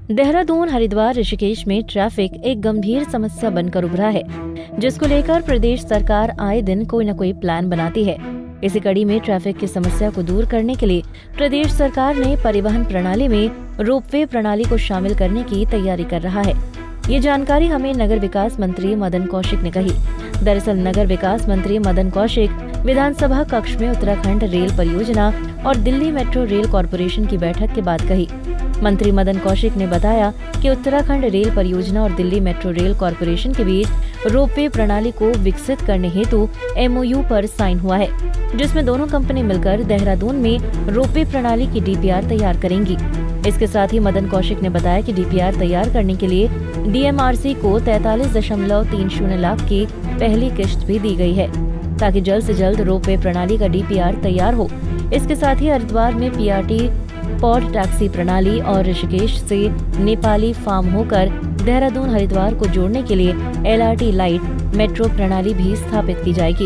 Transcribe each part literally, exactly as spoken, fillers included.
देहरादून, हरिद्वार, ऋषिकेश में ट्रैफिक एक गंभीर समस्या बनकर उभरा है, जिसको लेकर प्रदेश सरकार आए दिन कोई न कोई प्लान बनाती है। इसी कड़ी में ट्रैफिक की समस्या को दूर करने के लिए प्रदेश सरकार ने परिवहन प्रणाली में रोपवे प्रणाली को शामिल करने की तैयारी कर रहा है। ये जानकारी हमें नगर विकास मंत्री मदन कौशिक ने कही। दरअसल नगर विकास मंत्री मदन कौशिक विधानसभा कक्ष में उत्तराखंड रेल परियोजना और दिल्ली मेट्रो रेल कॉरपोरेशन की बैठक के बाद कही। मंत्री मदन कौशिक ने बताया कि उत्तराखंड रेल परियोजना और दिल्ली मेट्रो रेल कॉरपोरेशन के बीच रोपवे प्रणाली को विकसित करने हेतु एमओयू पर साइन हुआ है, जिसमें दोनों कंपनी मिलकर देहरादून में रोपवे प्रणाली की डीपीआर तैयार करेंगी। इसके साथ ही मदन कौशिक ने बताया कि डीपीआर तैयार करने के लिए डीएमआरसी को तैंतालीस दशमलव तीन शून्य लाख की पहली किश्त भी दी गई है, ताकि जल्द से जल्द रोपवे प्रणाली का डीपीआर तैयार हो। इसके साथ ही हरिद्वार में पीआरटी पॉड टैक्सी प्रणाली और ऋषिकेश से नेपाली फार्म होकर देहरादून हरिद्वार को जोड़ने के लिए एलआरटी लाइट मेट्रो प्रणाली भी स्थापित की जाएगी।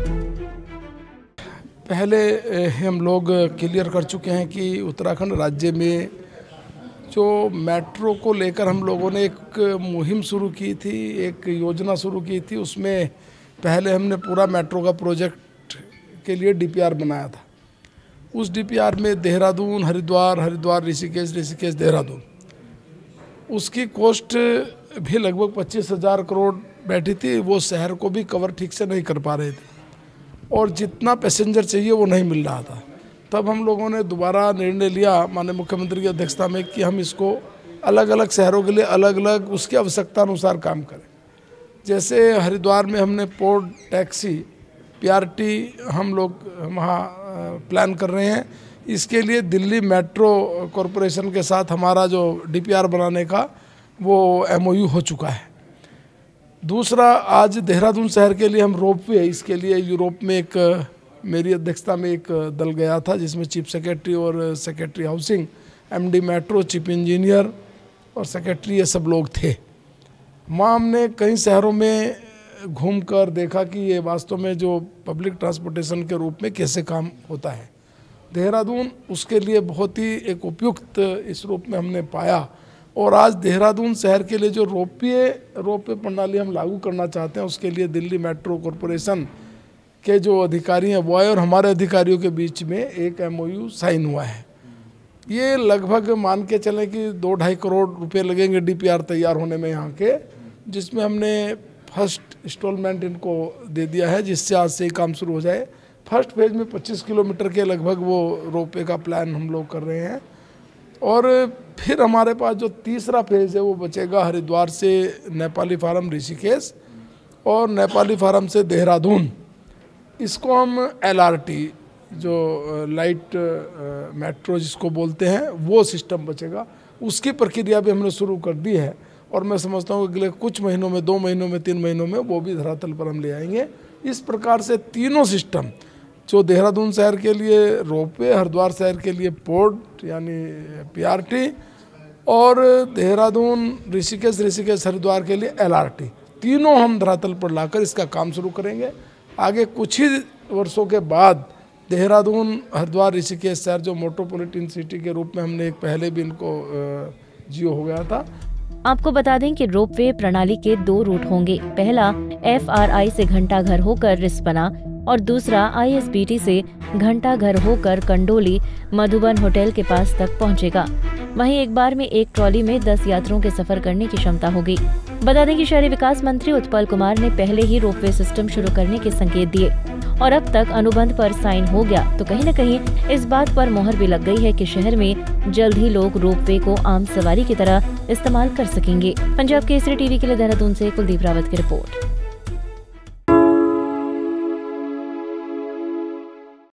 पहले हम लोग क्लियर कर चुके हैं कि उत्तराखंड राज्य में जो मेट्रो को लेकर हम लोगों ने एक मुहिम शुरू की थी, एक योजना शुरू की थी। उसमें पहले हमने पूरा मेट्रो का प्रोजेक्ट के लिए डीपीआर बनाया था। उस डीपीआर में देहरादून, हरिद्वार, हरिद्वार ऋषिकेश, ऋषिकेश देहरादून, उसकी कॉस्ट भी लगभग पच्चीस हज़ार करोड़ बैठी थी। वो शहर को भी कवर ठीक से नहीं कर पा रहे थे और जितना पैसेंजर चाहिए वो नहीं मिल रहा था। तब हम लोगों ने दोबारा निर्णय लिया माननीय मुख्यमंत्री की अध्यक्षता में कि हम इसको अलग अलग शहरों के लिए अलग अलग उसकी आवश्यकता अनुसार काम करें। जैसे हरिद्वार में हमने पोर्ट टैक्सी पीआरटी हम लोग वहाँ प्लान कर रहे हैं। इसके लिए दिल्ली मेट्रो कॉरपोरेशन के साथ हमारा जो डीपीआर बनाने का वो एमओयू हो चुका है। दूसरा, आज देहरादून शहर के लिए हम रोपवे, इसके लिए यूरोप में एक मेरी अध्यक्षता में एक दल गया था, जिसमें चीफ सेक्रेटरी और secretary housing, MD metro, chief engineer और सेक्रेटरी, ये सब लोग थे। वहाँ हमने कई शहरों में घूमकर देखा कि ये वास्तव में जो पब्लिक ट्रांसपोर्टेशन के रूप में कैसे काम होता है। देहरादून उसके लिए बहुत ही एक उपयुक्त इस रूप में हमने पाया और आज देहरादून शहर के लिए जो रोपवे रोपवे प्रणाली हम लागू करना चाहते हैं, उसके लिए दिल्ली मेट्रो कॉरपोरेशन के जो अधिकारी हैं वो आए और हमारे अधिकारियों के बीच में एक एमओयू साइन हुआ है। ये लगभग मान के चलें कि दो ढाई करोड़ रुपए लगेंगे डीपीआर तैयार होने में यहाँ के, जिसमें हमने फर्स्ट इंस्टॉलमेंट इनको दे दिया है, जिससे आज से ही काम शुरू हो जाए। फर्स्ट फेज में पच्चीस किलोमीटर के लगभग वो रोपवे का प्लान हम लोग कर रहे हैं और फिर हमारे पास जो तीसरा फेज है वो बचेगा हरिद्वार से नेपाली फार्म ऋषिकेश और नेपाली फार्म से देहरादून। इसको हम एलआरटी जो लाइट मेट्रो जिसको बोलते हैं वो सिस्टम बचेगा। उसकी प्रक्रिया भी हमने शुरू कर दी है और मैं समझता हूँ अगले कुछ महीनों में, दो महीनों में, तीन महीनों में वो भी धरातल पर हम ले आएंगे। इस प्रकार से तीनों सिस्टम, जो देहरादून शहर के लिए रोपवे, हरिद्वार शहर के लिए पोर्ट यानी पीआरटी और देहरादून ऋषिकेश ऋषिकेश हरिद्वार के लिए एलआरटी, तीनों हम धरातल पर लाकर इसका काम शुरू करेंगे। आगे कुछ ही वर्षों के बाद देहरादून, हरिद्वार, ऋषिकेश शहर जो मेट्रोपॉलिटन सिटी के रूप में हमने एक पहले भी इनको जियो हो गया था। आपको बता दें कि रोपवे प्रणाली के दो रूट होंगे। पहला एफआरआई से घंटाघर होकर रिस्पना और दूसरा आईएसबीटी से घंटाघर होकर कंडोली मधुबन होटल के पास तक पहुंचेगा। वहीं एक बार में एक ट्रॉली में दस यात्रियों के सफर करने की क्षमता होगी। बता दें कि शहरी विकास मंत्री उत्पल कुमार ने पहले ही रोपवे सिस्टम शुरू करने के संकेत दिए और अब तक अनुबंध पर साइन हो गया, तो कहीं न कहीं इस बात पर मोहर भी लग गई है कि शहर में जल्द ही लोग रोपवे को आम सवारी की तरह इस्तेमाल कर सकेंगे। पंजाब केसरी टीवी के लिए देहरादून से कुलदीप रावत की रिपोर्ट।